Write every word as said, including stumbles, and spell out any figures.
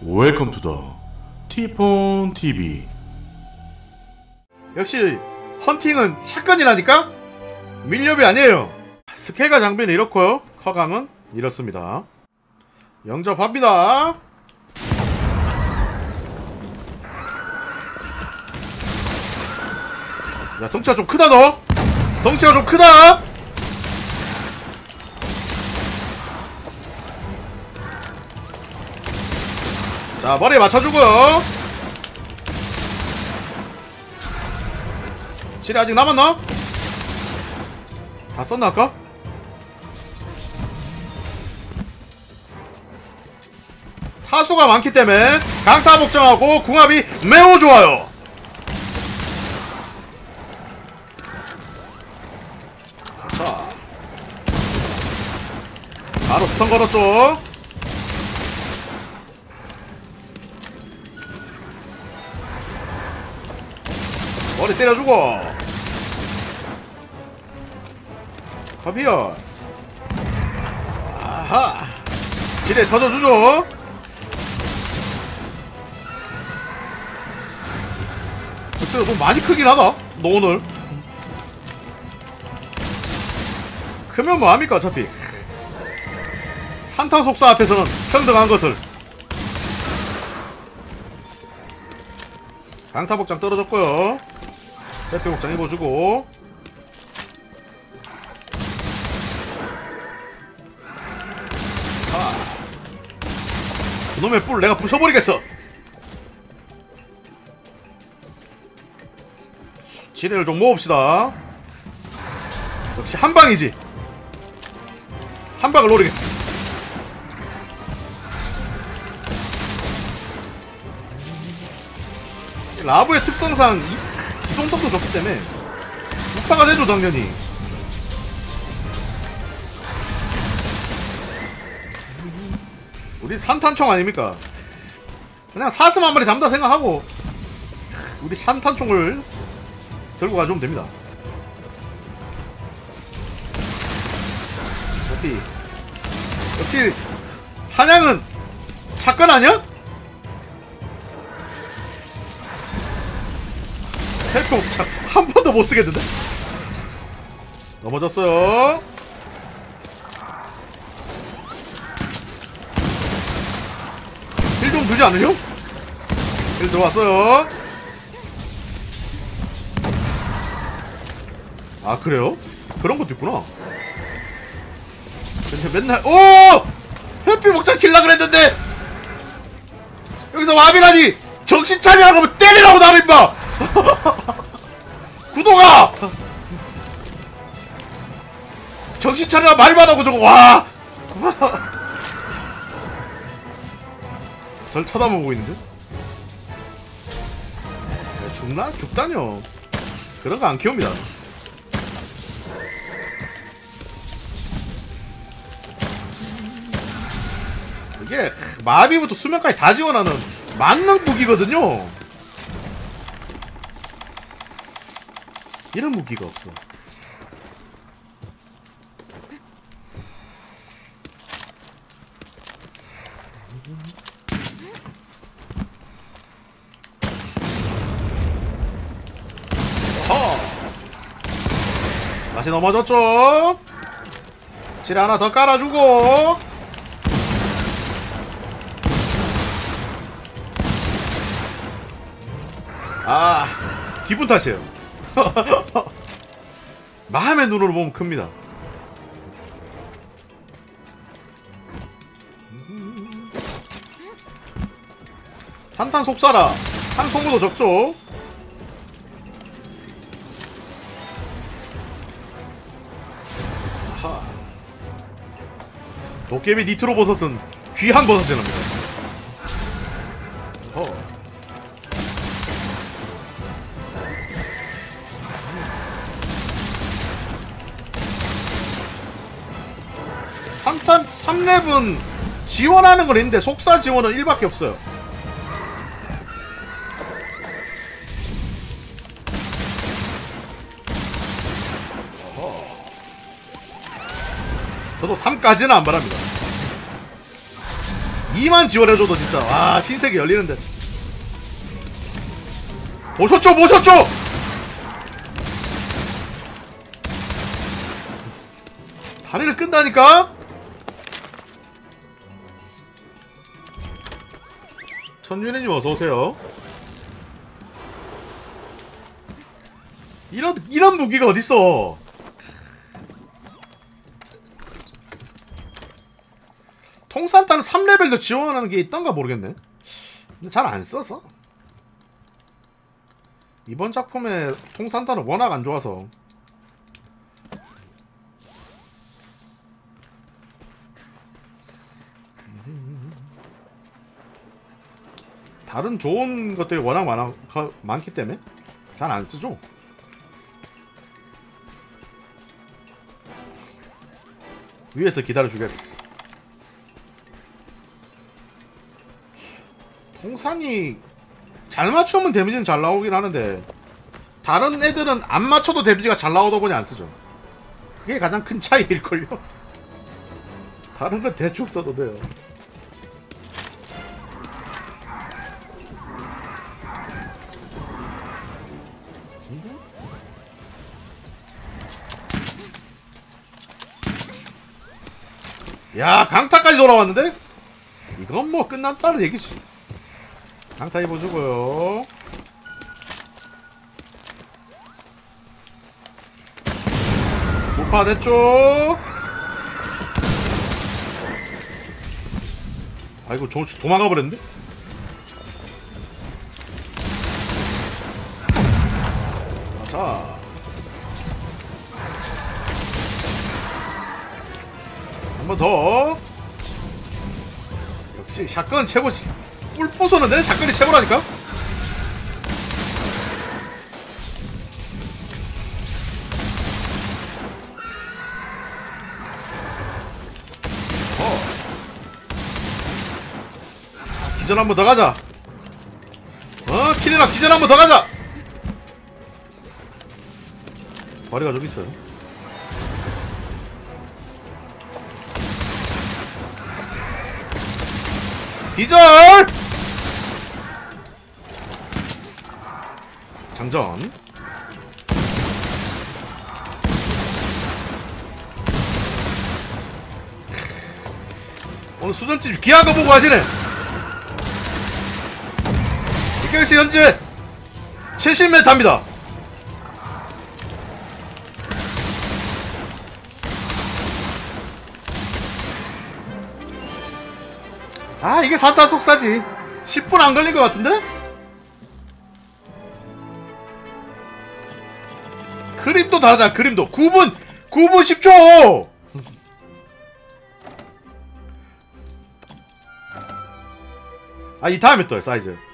웰컴 투 더 티폰 티비. 역시 헌팅은 샷건이라니까? 밀렵이 아니에요. 스케가 장비는 이렇고요, 커강은 이렇습니다. 영접합니다. 야, 덩치가 좀 크다. 너 덩치가 좀 크다. 자, 머리에 맞춰주고요. 실이 아직 남았나? 다 썼나 아까? 타수가 많기 때문에 강타 복장하고 궁합이 매우 좋아요. 자, 바로 스턴 걸었죠. 머리 때려주고 가비야. 아하, 지뢰 터져주죠. 그때 좀 많이 크긴 하다 너 오늘. 크면 뭐합니까? 어차피 산탄 속사 앞에서는 평등한 것을. 강타 복장 떨어졌고요. 대표 복장 입어주고. 자, 그놈의 뿔 내가 부숴버리겠어. 지뢰를 좀 모읍시다. 역시 한방이지. 한방을 노리겠어. 라브의 특성상 이, 이 정도도 좋기 때문에 우파가 되죠 당연히. 우리 산탄총 아닙니까? 그냥 사슴 한 마리 잡는다 생각하고 우리 산탄총을 들고 가주면 됩니다. 역시 역시 사냥은 샷건 아니야? 헬프 옵착 한 번도 못 쓰겠는데? 넘어졌어요. 힐 좀 주지 않으려? 힐 들어왔어요. 아, 그래요? 그런 것도 있구나. 근데 맨날 오! 햇빛 목장 킬라 그랬는데 여기서 와비라니. 정신 차리라고 하면 때리라고 나를 임마. 구도가 정신 차리라 말만 하고 저거. 와. 절 쳐다보고 있는데? 야, 죽나? 죽다뇨. 그런 거 안 키웁니다. 이게 마비부터 수면까지 다 지원하는 만능 무기거든요. 이런 무기가 없어. 어허! 다시 넘어졌죠? 지뢰 하나 더 깔아주고. 아, 기분 탓이에요. 마음의 눈으로 보면 큽니다. 산탄 속사라. 한 소모도 적죠. 아하. 도깨비 니트로 버섯은 귀한 버섯이 납니다. 어. 삼탄, 삼 렙은 지원하는 건 있는데 속사 지원은 일밖에 없어요. 어허. 저도 삼까지는 안 바랍니다. 이만 지원해줘도 진짜 와 신세계 열리는데. 보셨죠 보셨죠. 다리를 끈다니까. 천윤혜님 어서오세요. 이런 이런 무기가 어딨어. 통산탄은 삼 레벨도 지원하는 게 있던가 모르겠네. 근데 잘 안 써서. 이번 작품에 통산탄은 워낙 안 좋아서. 다른 좋은 것들이 워낙 많아, 많기 때문에 잘 안 쓰죠. 위에서 기다려주겠어. 통산이 잘 맞추면 데미지는 잘 나오긴 하는데 다른 애들은 안 맞춰도 데미지가 잘 나오다 보니 안 쓰죠. 그게 가장 큰 차이일걸요. 다른 건 대충 써도 돼요. 야 강타까지 돌아왔는데? 이건 뭐 끝났다는 얘기지. 강타 입어주고요. 무파 됐죠? 아이고 저 도망가 버렸는데? 자 한 번 더. 역시 샷건 최고지. 뿔 부서는데 샷건이 최고라니까? 어. 기절 한 번 더 가자. 어 킬이나 기절 한 번 더 가자. 거리가 좀 있어요. 기절! 장전. 오늘 수전집 귀한 거 보고 하시네. 이경씨 현재 칠십 미터입니다. 아 이게 산타 속사지. 십 분 안 걸린 것 같은데? 그림도 다르잖아. 그림도 구 분 구 분 십 초. 아 이 다음에 또요 사이즈.